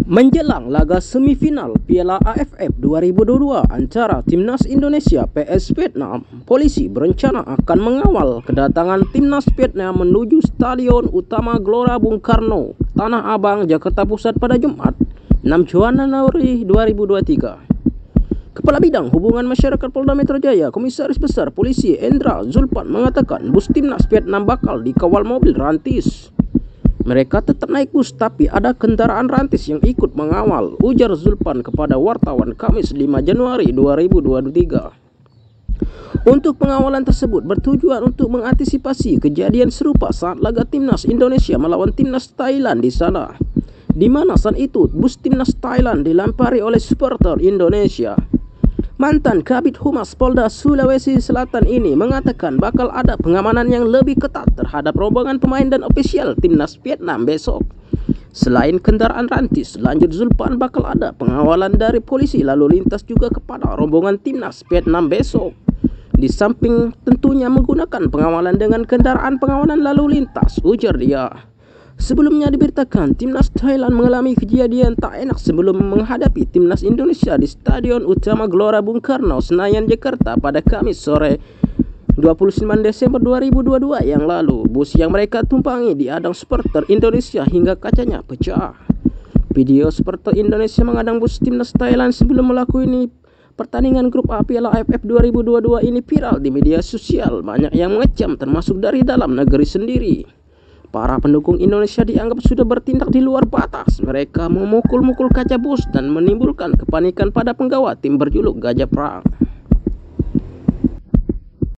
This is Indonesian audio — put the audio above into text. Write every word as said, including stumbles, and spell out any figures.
Menjelang laga semifinal Piala A F F dua ribu dua puluh dua antara Timnas Indonesia V S Vietnam, polisi berencana akan mengawal kedatangan Timnas Vietnam menuju Stadion Utama Gelora Bung Karno, Tanah Abang, Jakarta Pusat pada Jumat, enam Januari dua ribu dua puluh tiga. Kepala Bidang Hubungan Masyarakat Polda Metro Jaya, Komisaris Besar Polisi Endra Zulpan mengatakan bus Timnas Vietnam bakal dikawal mobil rantis. Mereka tetap naik bus tapi ada kendaraan rantis yang ikut mengawal, ujar Zulpan kepada wartawan Kamis lima Januari dua ribu dua puluh tiga. Untuk pengawalan tersebut bertujuan untuk mengantisipasi kejadian serupa saat laga Timnas Indonesia melawan Timnas Thailand di sana, di mana saat itu bus Timnas Thailand dilempari oleh supporter Indonesia. Mantan Kabid Humas Polda Sulawesi Selatan ini mengatakan bakal ada pengamanan yang lebih ketat terhadap rombongan pemain dan ofisial Timnas Vietnam besok. Selain kendaraan rantis, lanjut Zulpan, bakal ada pengawalan dari polisi lalu lintas juga kepada rombongan Timnas Vietnam besok. Di samping tentunya menggunakan pengawalan dengan kendaraan pengawalan lalu lintas, ujar dia. Sebelumnya diberitakan Timnas Thailand mengalami kejadian tak enak sebelum menghadapi Timnas Indonesia di Stadion Utama Gelora Bung Karno, Senayan, Jakarta pada Kamis sore dua puluh sembilan Desember dua ribu dua puluh dua yang lalu. Bus yang mereka tumpangi diadang supporter Indonesia hingga kacanya pecah. Video supporter Indonesia mengadang bus Timnas Thailand sebelum melakukan pertandingan grup A Piala A F F dua ribu dua puluh dua ini viral di media sosial. Banyak yang mengecam termasuk dari dalam negeri sendiri. Para pendukung Indonesia dianggap sudah bertindak di luar batas. Mereka memukul-mukul kaca bus dan menimbulkan kepanikan pada penggawa tim berjuluk Gajah Perang.